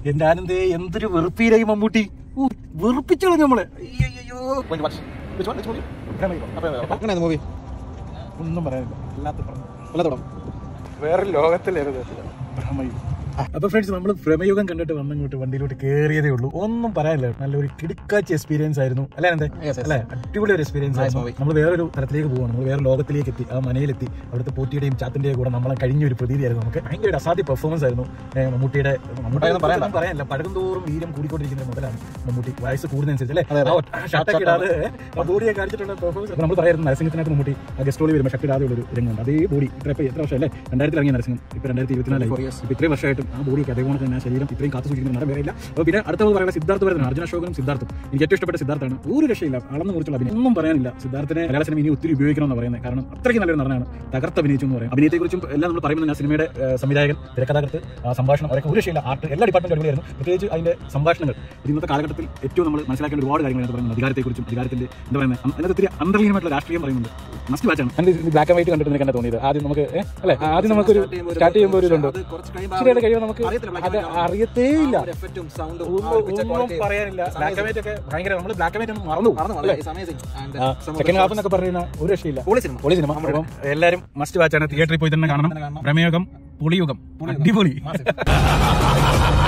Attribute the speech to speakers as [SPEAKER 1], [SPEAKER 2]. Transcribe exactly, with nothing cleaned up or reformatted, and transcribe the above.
[SPEAKER 1] എന്റെ ആനന്ദേ എന്തൊരു വെറുപ്പീരായി മമ്മൂട്ടി. വെറുപ്പിച്ചോളൂ നമ്മള്.
[SPEAKER 2] മൂവി
[SPEAKER 1] ഒന്നും പറയാനില്ല. വേറെ ലോകത്തിലായിരുന്നു ഭ്രമയുഗം. അപ്പൊ ഫ്രണ്ട്സ്, നമ്മൾ ഭ്രമയുഗം കണ്ടിട്ട് വന്നിങ്ങോട്ട് വണ്ടിയിലോട്ട് കയറിയതേ ഉള്ളൂ. ഒന്നും പറയാനില്ല, നല്ലൊരു കിടുക്കാച്ചി എക്സ്പീരിയൻസ് ആയിരുന്നു അല്ലേ അനന്തേ? അല്ലെ, അടിപൊളി ഒരു എക്സ്പീരിയൻസ് ആയിരുന്നു. നമ്മൾ വേറൊരു തരത്തിലേക്ക് പോവാണ്, നമ്മൾ വേറെ ലോകത്തിലേക്ക് എത്തി. ആ മനയിലെത്തി. അവിടുത്തെ പോറ്റിയുടെയും ചാത്തിന്റെയും കൂടെ നമ്മളെ കഴിഞ്ഞ ഒരു പ്രതീതിയായിരുന്നു. നമുക്ക് ഭയങ്കര അസാധ്യ പെർഫോമൻസ് ആയിരുന്നു മമ്മൂട്ടിയുടെ. മമ്മൂട്ടി പറയാനില്ല, പഴകും തോറും വീര്യം കൂടിക്കൊണ്ടിരിക്കുന്ന മുതലാണ് മമ്മൂട്ടി. വയസ്സ് കൂടുന്നതനുസരിച്ച് അല്ലേ, ഷർട്ടൊക്കെ ഇടാതെ ബോഡിയെ കാണിച്ചിട്ടുള്ള പെർഫോമൻസ്. നമ്മൾ പറയായിരുന്നു നരസിംഹത്തിനകത്ത് മമ്മൂട്ടി ഗസ്റ്റ് റോളിൽ വരുമ്പോൾ ഷർട്ട് ഇടാതെ ഉള്ള ഒരു രംഗമുണ്ട്. അതേ ബോഡി ഇത്ര എത്ര വർഷം അല്ലേ, രണ്ടായിരത്തിൽ ഇറങ്ങിയ നരസിംഹം ഇപ്പൊ രണ്ടായിരത്തി ഇരുപത്തിനാലായി. ഇപ്പൊ ഇത്രയും വർഷമായിട്ട് ആ ബോഡിയൊക്കെ അതേപോലെ തന്നെ ശരീരം ഇത്രയും കാത്തു സൂക്ഷിക്കുന്ന നടൻ വേറെയില്ല. അപ്പോൾ പിന്നെ അടുത്തത് പറയുന്നത് സിദ്ധാർത്ഥ് വരുന്നത് അർജുന അശോകനും സിദ്ധാർത്ഥും. എനിക്ക് ഏറ്റവും ഇഷ്ടപ്പെട്ട സിദ്ധാർത്ഥാണ്. ഒരു രക്ഷയില്ല, അളന്ന് കുറിച്ചുള്ള അഭിനയം ഒന്നും പറയാനില്ല. സിദ്ധാർത്ഥിനെ മലയാള സിനിമ ഇനി ഒത്തിരി ഉപയോഗിക്കണമെന്ന് പറയുന്നത്. കാരണം അത്രയ്ക്ക് നല്ലൊരു നടനാണ്, തകർത്ത് അഭിനയിച്ചു എന്ന് പറയാം. അഭിനയത്തെക്കുറിച്ചും എല്ലാം നമ്മൾ പറയുന്നത് ഞാൻ സിനിമയുടെ സംവിധായകൻ, തിരക്കഥാകൃത്ത്, സംഭാഷണം, അവരൊക്കെ ഒരു രക്ഷയില്ല. ആർട്ട് എല്ലാ ഡിപ്പാർട്ട്മെന്റ് അടിപൊളിയായിരുന്നു. പ്രത്യേകിച്ച് അതിന്റെ സംഭാഷണങ്ങൾ ഇന്നത്തെ കാലഘട്ടത്തിൽ ഏറ്റവും നമ്മൾ മനസ്സിലാക്കേണ്ട ഒരുപാട് കാര്യങ്ങൾ പറയുന്നത്. അധികാരത്തെക്കുറിച്ചും അധികാരത്തിന്റെ എന്താ പറയുന്നത്, അതിനകത്ത് ഒത്തിരി അന്തർലീനമായിട്ടുള്ള രാഷ്ട്രീയം പറയുന്നുണ്ട്. മസ്റ്റ് വാച്ചാണ്. ബ്ലാക്ക് ആൻഡ് വൈറ്റ് കണ്ടിട്ട് നിനക്ക് എന്താ തോന്നിയത്? ആദ്യം നമുക്ക് അല്ലെ ആദ്യം നമുക്കൊരു സ്റ്റാർട്ട് ചെയ്യുമ്പോൾ ഒരു ഇതുണ്ട്, ശരിയായിട്ട് കഴിയുമ്പോൾ നമുക്ക് അത് അറിയത്തേ ഇല്ല, ഒന്നും പറയാനില്ല. ബ്ലാക്ക് ആൻഡ് വൈറ്റ് ഒക്കെ ഭയങ്കര, നമ്മൾ ബ്ലാക്ക് ആൻഡ് വൈറ്റ് ഒന്ന് മറന്നു. സെക്കൻഡ് ഹാഫ് എന്നൊക്കെ പറയുന്ന ഒരു രക്ഷയില്ല. പൊളി സിനിമ. അപ്പം എല്ലാവരും മസ്റ്റ് വാച്ചാണ്, തിയേറ്ററിൽ പോയി തന്നെ കാണണം. പ്രമേയകം, പൊളിയുഗം, അടിപൊളി.